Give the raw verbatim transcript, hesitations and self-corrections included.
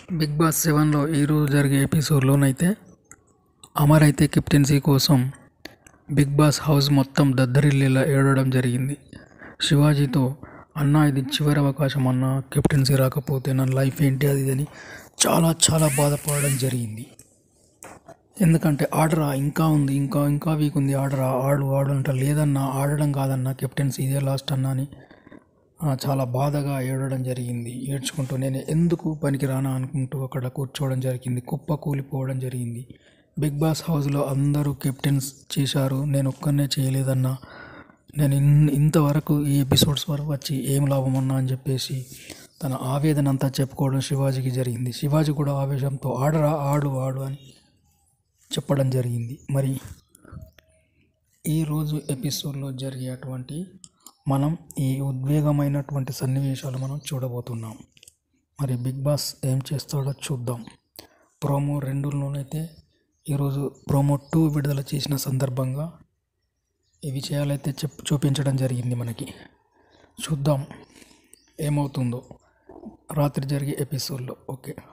Big boss సెవెన్లో ఈరోజు జరిగే ఎపిసోడ్లోనైతే అమర్ అయితే కెప్టెన్సీ కోసం బిగ్ బాస్ హౌస్ మొత్తం దద్దరిల్లేలా ఏడవడం జరిగింది. శివాజీతో అన్న ఇది చివరి అవకాశం అన్న, కెప్టెన్సీ రాకపోతే నా లైఫ్ ఏంటి అది అని చాలా చాలా బాధపడడం జరిగింది. ఎందుకంటే ఆడరా ఇంకా ఉంది, ఇంకా ఇంకా వీక్ ఉంది, ఆడరా ఆడు ఆడు అంట. లేదన్నా ఆడడం కాదన్నా, కెప్టెన్సీ ఇదే లాస్ట్ అన్నా అని చాలా బాధగా ఏడవడం జరిగింది. ఏడ్చుకుంటూ నేను ఎందుకు పనికిరానా అనుకుంటూ అక్కడ కూర్చోవడం జరిగింది. కుప్ప కూలిపోవడం జరిగింది. బిగ్ బాస్ హౌస్లో అందరూ కెప్టెన్స్ చేశారు, నేను ఒక్కనే చేయలేదన్నా, నేను ఇన్ ఇంతవరకు ఈ ఎపిసోడ్స్ వరకు వచ్చి ఏం లాభం అన్నా అని చెప్పేసి తన ఆవేదన అంతా చెప్పుకోవడం శివాజీకి జరిగింది. శివాజీ కూడా ఆవేశంతో ఆడరా ఆడు ఆడు అని చెప్పడం జరిగింది. మరి ఈరోజు ఎపిసోడ్లో జరిగేటువంటి మనం ఈ ఉద్వేగమైనటువంటి సన్నివేశాలు మనం చూడబోతున్నాం. మరి బిగ్ బాస్ ఏం చేస్తాడో చూద్దాం. ప్రోమో రెండులోనైతే ఈరోజు ప్రోమో టూ విడుదల చేసిన సందర్భంగా ఈ విషయాలైతే చెప్ చూపించడం జరిగింది. మనకి చూద్దాం ఏమవుతుందో రాత్రి జరిగే ఎపిసోడ్లో. ఓకే.